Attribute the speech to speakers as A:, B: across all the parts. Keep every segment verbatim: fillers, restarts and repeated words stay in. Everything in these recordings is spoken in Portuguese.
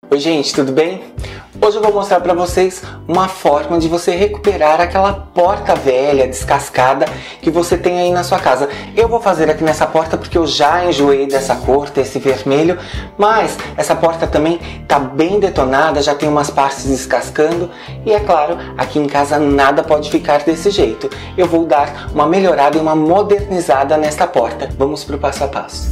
A: Oi gente, tudo bem? Hoje eu vou mostrar para vocês uma forma de você recuperar aquela porta velha, descascada que você tem aí na sua casa. Eu vou fazer aqui nessa porta porque eu já enjoei dessa cor, desse vermelho, mas essa porta também tá bem detonada, já tem umas partes descascando e é claro, aqui em casa nada pode ficar desse jeito. Eu vou dar uma melhorada e uma modernizada nesta porta. Vamos pro passo a passo.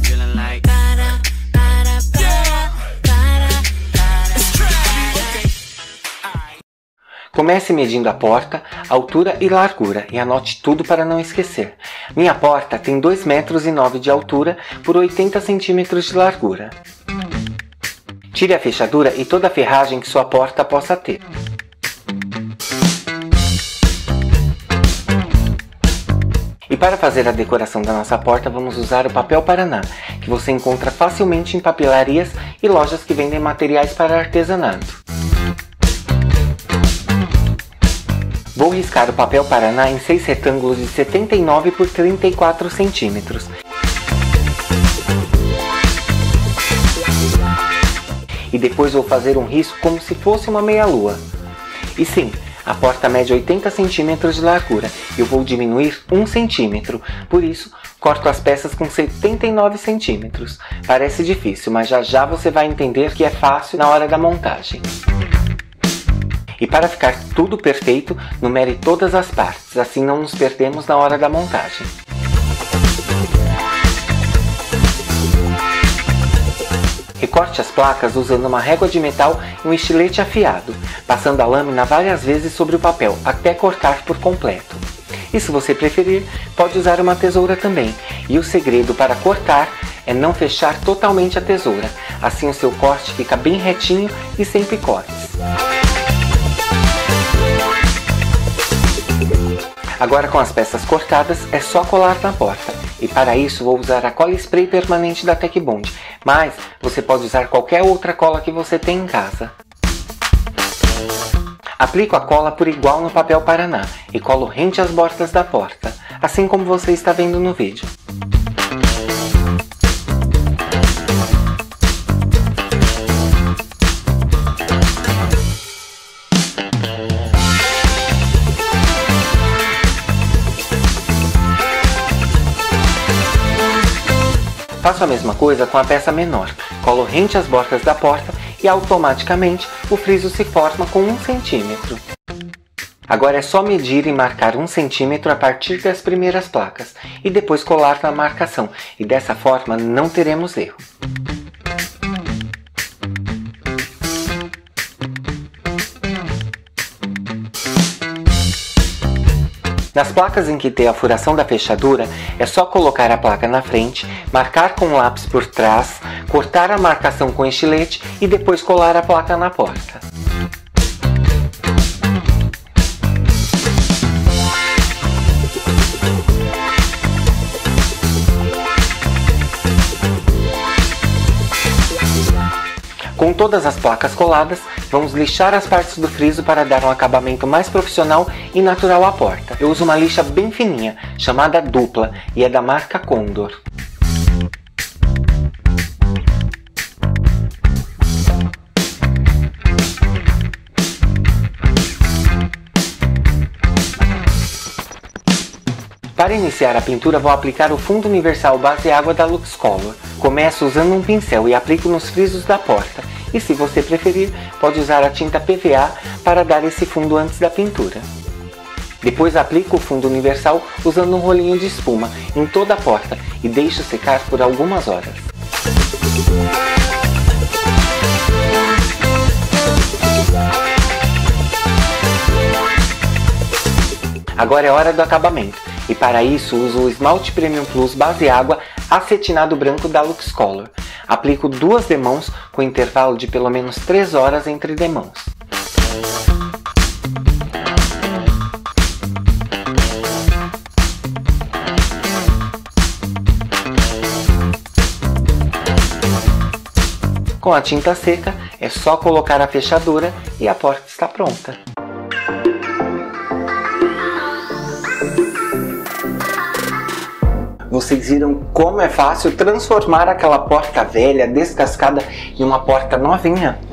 A: Comece medindo a porta, altura e largura e anote tudo para não esquecer. Minha porta tem dois metros e nove de altura por oitenta centímetros de largura. Tire a fechadura e toda a ferragem que sua porta possa ter. E para fazer a decoração da nossa porta, vamos usar o papel Paraná, que você encontra facilmente em papelarias e lojas que vendem materiais para artesanato. Vou riscar o papel Paraná em seis retângulos de setenta e nove por trinta e quatro centímetros. E depois vou fazer um risco como se fosse uma meia-lua. E sim, a porta mede oitenta centímetros de largura. Eu vou diminuir um centímetro, por isso corto as peças com setenta e nove centímetros. Parece difícil, mas já já você vai entender que é fácil na hora da montagem. E para ficar tudo perfeito, numere todas as partes, assim não nos perdemos na hora da montagem. Recorte as placas usando uma régua de metal e um estilete afiado, passando a lâmina várias vezes sobre o papel, até cortar por completo. E se você preferir, pode usar uma tesoura também. E o segredo para cortar é não fechar totalmente a tesoura, assim o seu corte fica bem retinho e sem picotes. Agora com as peças cortadas é só colar na porta e para isso vou usar a cola spray permanente da Tecbond, mas você pode usar qualquer outra cola que você tem em casa. Aplico a cola por igual no papel Paraná e colo rente às bordas da porta, assim como você está vendo no vídeo. Faço a mesma coisa com a peça menor, colo rente às bordas da porta e automaticamente o friso se forma com um centímetro. Agora é só medir e marcar um centímetro a partir das primeiras placas e depois colar na marcação e dessa forma não teremos erro. Nas placas em que tem a furação da fechadura, é só colocar a placa na frente, marcar com o lápis por trás, cortar a marcação com estilete e depois colar a placa na porta. Com todas as placas coladas, vamos lixar as partes do friso para dar um acabamento mais profissional e natural à porta. Eu uso uma lixa bem fininha, chamada dupla, e é da marca Condor. Para iniciar a pintura, vou aplicar o fundo universal base água da Luxcolor. Começo usando um pincel e aplico nos frisos da porta. E se você preferir, pode usar a tinta P V A para dar esse fundo antes da pintura. Depois aplico o fundo universal usando um rolinho de espuma em toda a porta e deixo secar por algumas horas. Agora é hora do acabamento. E para isso uso o esmalte Premium Plus base água acetinado branco da Luxcolor. Aplico duas demãos com intervalo de pelo menos três horas entre demãos. Com a tinta seca é só colocar a fechadura e a porta está pronta. Vocês viram como é fácil transformar aquela porta velha, descascada, em uma porta novinha?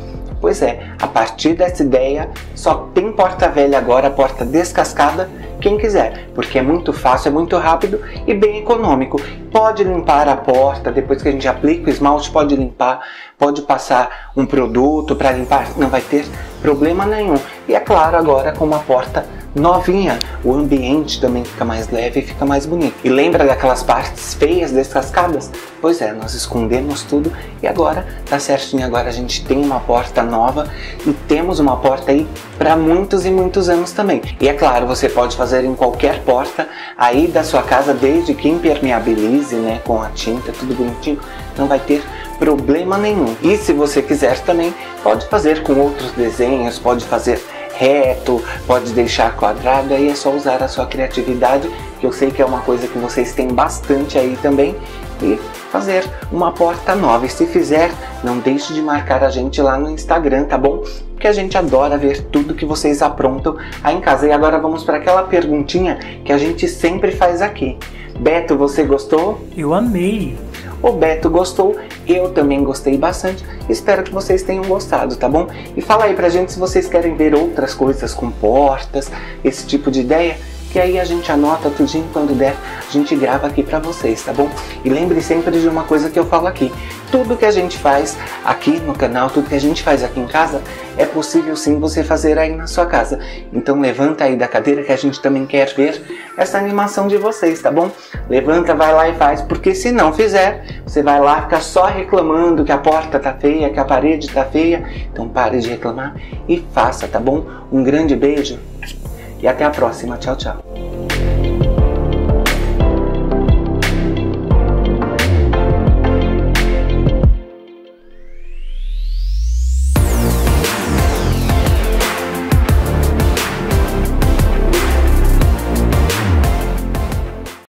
A: Pois é, a partir dessa ideia, só tem porta velha agora, porta descascada, quem quiser, porque é muito fácil, é muito rápido e bem econômico. Pode limpar a porta, depois que a gente aplica o esmalte, pode limpar, pode passar um produto para limpar, não vai ter problema nenhum. E é claro, agora com uma porta novinha, o ambiente também fica mais leve e fica mais bonito. E lembra daquelas partes feias descascadas? Pois é, nós escondemos tudo e agora tá certinho, agora a gente tem uma porta nova e temos uma porta aí para muitos e muitos anos também. E é claro, você pode fazer em qualquer porta aí da sua casa, desde que impermeabilize, né, com a tinta, tudo bonitinho, não vai ter problema nenhum. E se você quiser também, pode fazer com outros desenhos, pode fazer reto, pode deixar quadrado, aí é só usar a sua criatividade, que eu sei que é uma coisa que vocês têm bastante aí também, e fazer uma porta nova. E se fizer, não deixe de marcar a gente lá no Instagram, tá bom? Porque a gente adora ver tudo que vocês aprontam aí em casa. E agora vamos para aquela perguntinha que a gente sempre faz aqui. Beto, você gostou?
B: Eu amei!
A: O Beto gostou, eu também gostei bastante, espero que vocês tenham gostado, tá bom? E fala aí pra gente se vocês querem ver outras coisas com portas, esse tipo de ideia, que aí a gente anota tudinho, quando der, a gente grava aqui pra vocês, tá bom? E lembre sempre de uma coisa que eu falo aqui, tudo que a gente faz aqui no canal, tudo que a gente faz aqui em casa, é possível sim você fazer aí na sua casa. Então levanta aí da cadeira que a gente também quer ver essa animação de vocês, tá bom? Levanta, vai lá e faz, porque se não fizer, você vai lá ficar só reclamando que a porta tá feia, que a parede tá feia. Então pare de reclamar e faça, tá bom? Um grande beijo e até a próxima. Tchau, tchau.